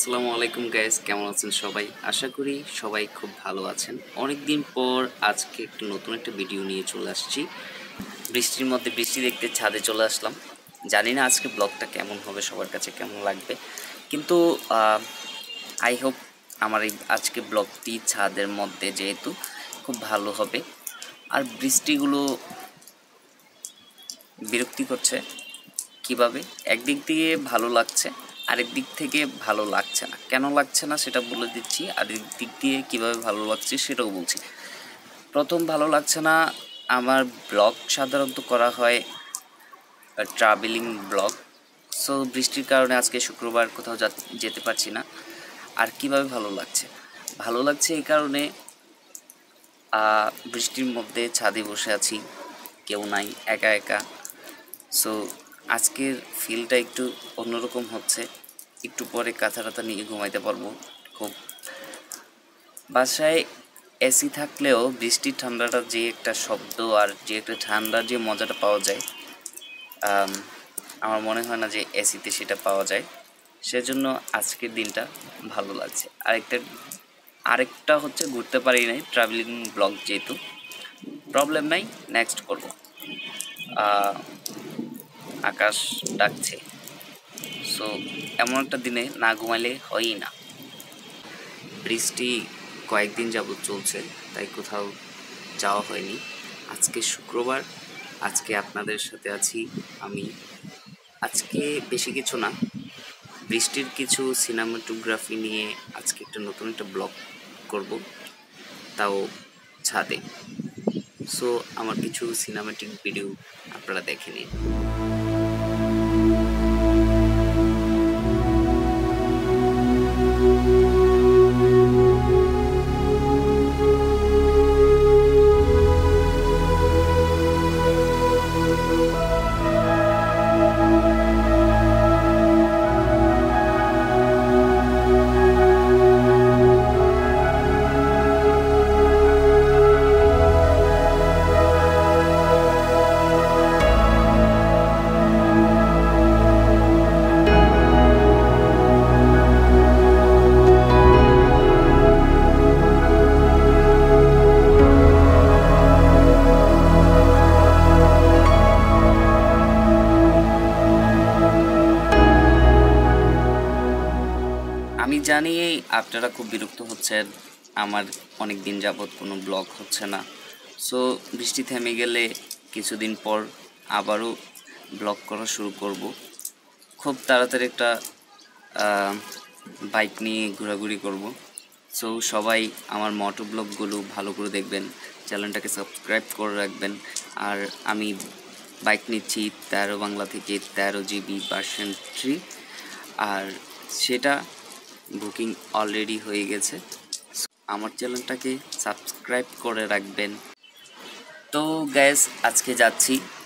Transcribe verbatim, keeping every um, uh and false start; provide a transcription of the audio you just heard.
আসসালামু আলাইকুম গাইস, কেমন আছেন সবাই? আশা করি সবাই খুব ভালো আছেন। অনেক দিন পর আজকে একটু নতুন একটা ভিডিও নিয়ে চলে আসছি। বৃষ্টির মধ্যে বৃষ্টি দেখতে ছাদে চলে আসলাম। জানি না আজকে ব্লগটা কেমন হবে, সবার কাছে কেমন লাগবে, কিন্তু আই হোপ আমার এই আজকে ব্লগটি ছাদের মধ্যে যেহেতু খুব ভালো হবে। আর বৃষ্টিগুলো বিরক্তি করছে কিভাবে, একদিক দিয়ে ভালো লাগছে, আরেক দিক থেকে ভালো লাগছে না। কেন লাগছে না সেটা বলে দিচ্ছি, আরেক দিক দিয়ে কিভাবে ভালো লাগছে সেটাও বলছি। প্রথম, ভালো লাগছে না, আমার ব্লগ সাধারণত করা হয় ট্রাভেলিং ব্লগ। সো বৃষ্টির কারণে আজকে শুক্রবার কোথাও যেতে পারছি না। আর কিভাবে ভালো লাগছে, ভালো লাগছে এই কারণে বৃষ্টির মধ্যে ছাদে বসে আছি, কেউ নাই, একা একা। সো আজকের ফিলটা একটু অন্যরকম হচ্ছে। একটু পরে কাঁথা টাথা নিয়ে ঘুমাইতে পারবো। খুব বাসায় এসি থাকলেও বৃষ্টির ঠান্ডাটা যে একটা শব্দ আর যে একটা ঠান্ডার যে মজাটা পাওয়া যায়, আমার মনে হয় না যে এসিতে সেটা পাওয়া যায়। সেজন্য আজকের দিনটা ভালো লাগছে। আরেকটা আরেকটা হচ্ছে ঘুরতে পারি নাই, ট্রাভেলিং ব্লগ যেহেতু, প্রবলেম নাই, নেক্সট করবো। আকাশ ডাকছে, সো এমন একটা দিনে না ঘুমাইলে হয়ই না। বৃষ্টি কয়েকদিন যাবৎ চলছে, তাই কোথাও যাওয়া হয়নি। আজকে শুক্রবার, আজকে আপনাদের সাথে আছি আমি। আজকে বেশি কিছু না, বৃষ্টির কিছু সিনেমাটোগ্রাফি নিয়ে আজকে একটা নতুন একটা ব্লগ করব, তাও ছাদে। সো আমার কিছু সিনেমাটিক ভিডিও আপনারা দেখে নিন। আমি জানি আপনারা খুব বিরক্ত হচ্ছেন, আমার অনেক দিন যাবৎ কোনো ব্লগ হচ্ছে না। সো বৃষ্টি থেমে গেলে কিছুদিন পর আবারও ব্লগ করা শুরু করব। খুব তাড়াতাড়ি একটা বাইক নিয়ে ঘোরাঘুরি করব। সো সবাই আমার মোটো ব্লগগুলো ভালো করে দেখবেন, চ্যানেলটাকে সাবস্ক্রাইব করে রাখবেন। আর আমি বাইক নিচ্ছি তেরো বাংলা থেকে তেরো জিবি ভার্সন থ্রি, আর সেটা বুকিং অলরেডি হয়ে গেছে। আমার চ্যানেলটাকে সাবস্ক্রাইব করে রাখবেন। তো গাইস, আজকে যাচ্ছি